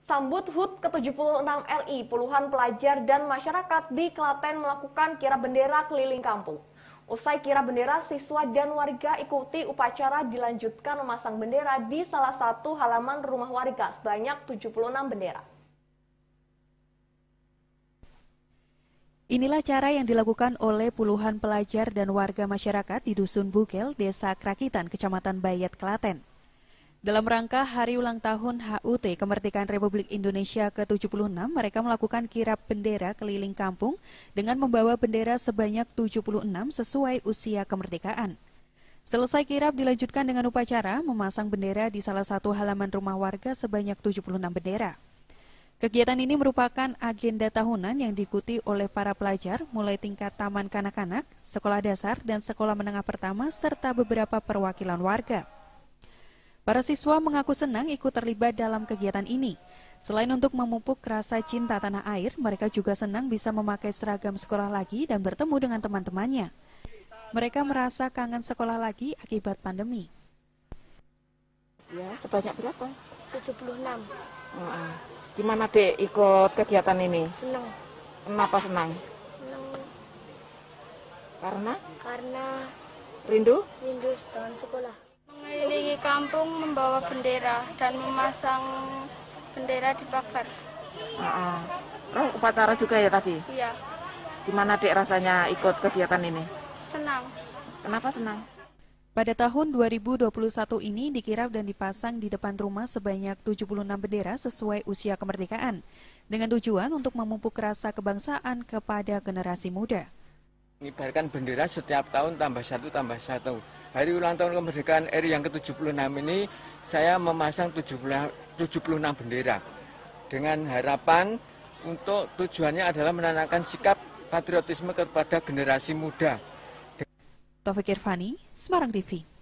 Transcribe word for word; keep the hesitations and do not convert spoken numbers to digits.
Sambut H U T ke tujuh puluh enam R I, puluhan pelajar dan masyarakat di Klaten melakukan kirap bendera keliling kampung. Usai kirap bendera, siswa dan warga ikuti upacara dilanjutkan memasang bendera di salah satu halaman rumah warga sebanyak tujuh puluh enam bendera. Inilah cara yang dilakukan oleh puluhan pelajar dan warga masyarakat di Dusun Bukel, Desa Krakitan, Kecamatan Bayat, Klaten. Dalam rangka Hari Ulang Tahun H U T Kemerdekaan Republik Indonesia ke tujuh puluh enam, mereka melakukan kirap bendera keliling kampung dengan membawa bendera sebanyak tujuh puluh enam sesuai usia kemerdekaan. Selesai kirap dilanjutkan dengan upacara memasang bendera di salah satu halaman rumah warga sebanyak tujuh puluh enam bendera. Kegiatan ini merupakan agenda tahunan yang diikuti oleh para pelajar mulai tingkat taman kanak-kanak, sekolah dasar, dan sekolah menengah pertama, serta beberapa perwakilan warga. Para siswa mengaku senang ikut terlibat dalam kegiatan ini. Selain untuk memupuk rasa cinta tanah air, mereka juga senang bisa memakai seragam sekolah lagi dan bertemu dengan teman-temannya. Mereka merasa kangen sekolah lagi akibat pandemi. Ya, sebanyak berapa? tujuh puluh enam. Nah, gimana Dek ikut kegiatan ini? Senang. Kenapa senang? Senang Karena? karena Rindu? rindu dengan sekolah. Mengelilingi kampung membawa bendera dan memasang bendera di pagar. Nah, oh, upacara juga ya tadi? Iya, Gimana Dek rasanya ikut kegiatan ini? senang. Kenapa senang? Pada tahun dua ribu dua puluh satu ini dikirap dan dipasang di depan rumah sebanyak tujuh puluh enam bendera sesuai usia kemerdekaan, dengan tujuan untuk memupuk rasa kebangsaan kepada generasi muda. Mengibarkan bendera setiap tahun tambah satu tambah satu. Hari ulang tahun kemerdekaan R I yang ke tujuh puluh enam ini saya memasang tujuh puluh enam bendera dengan harapan untuk tujuannya adalah menanamkan sikap patriotisme kepada generasi muda. Taufik Irvani, Semarang T V.